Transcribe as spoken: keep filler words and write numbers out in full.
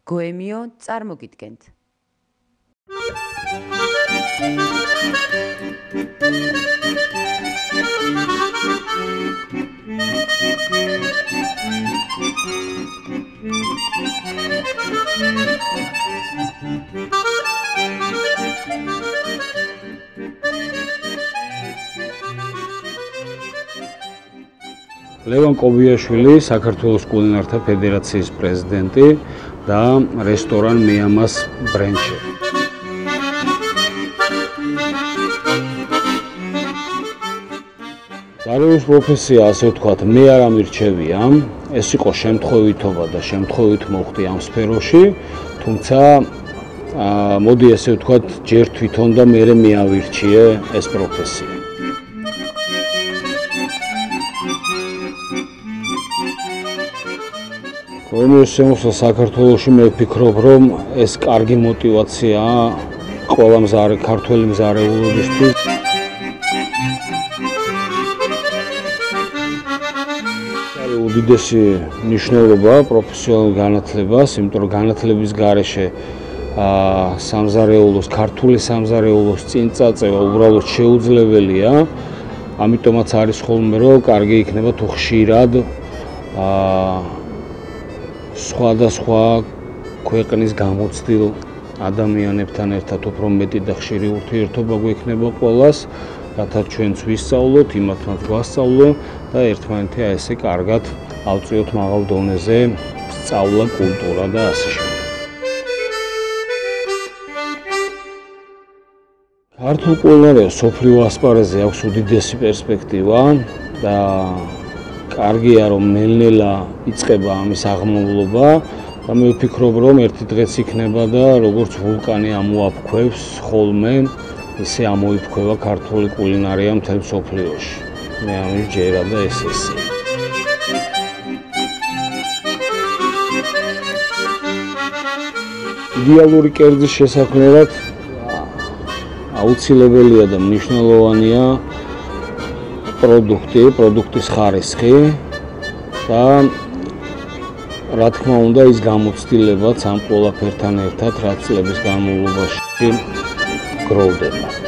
გოემიო წარმოგიდგენთ. Levan Kobiashvili, საქართველოს კულინართა ფედერაციის პრეზიდენტი და რესტორან მეამას ბრენდში. გარემოს პროფესია, ასე ვთქვათ, მე არ ამირჩევია. ეს იყო შემთხვევითობა და შემთხვევით მოხდი ამ სფეროში, თუმცა მოდი ასე ვთქვათ, ჯერ თვითონ და მერე მე ავირჩიე ეს პროფესია. გოემიოს შემოსვლა საქართველოში მე ვფიქრობ, რომ ეს კარგი мотивაციაა ყველა მზარე ქართველი მზარეულობისთვის. უდიდესი მნიშვნელობა პროფესიონალურ განათლებას, იმიტომ რომ განათლების გარეშე სამზარეულოს, ქართული სამზარეულოს წინ წაწევა უბრალოდ შეუძლებელია. ამიტომაც არის ხოლმე, რომ კარგი იქნება თუ ხშირად სხვადასხვა ქვეყნის გამოცდილ ადამიანებთან ერთად უფრო მეტი და ხშირი ურთიერთობა გვექნება ყველას, რათა ჩვენც ვისწავლოთ, იმათმაც გვასწავლო და ერთმანეთი აი ესე კარგად ავწიოთ მაღალ დონეზე სწავლა, კულტურა და ასე შემდეგ. ქართულ კულინარიას სოფლიო ასპარეზზე აქვს უდიდესი პერსპექტივა და კარგია რომ ნელ-ნელა იწყება ამის აღმავლობა და მე ვფიქრობ რომ ერთი დღეც იქნება და როგორც ვულკანი ამოაფქვევს ხოლმე ისე ამოიფქვევა ქართული კულინარია მთელ მსოფლიოში. მე ამის ჯერა და ეს ესე. იდეალური კერძის შესაქმნელად აუცილებელია და მნიშვნელოვანია პროდუქტი, პროდუქტის ხარისხი და რა თქმა უნდა ის გამოცდილებაც ამ ყველაფერთან ერთად რაც წლების განმავლობაში გროვდება.